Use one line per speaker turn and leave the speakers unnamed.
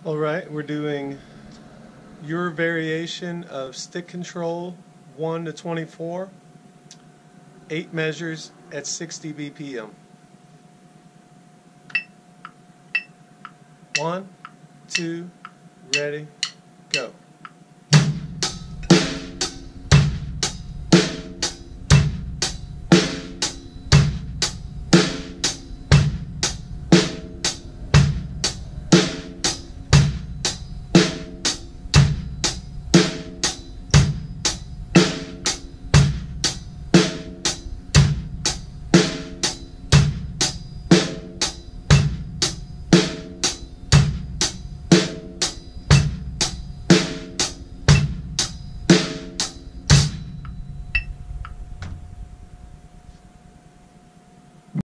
All right, we're doing your variation of stick control 1 to 24, 8 measures at 60 BPM. 1, 2, ready, go.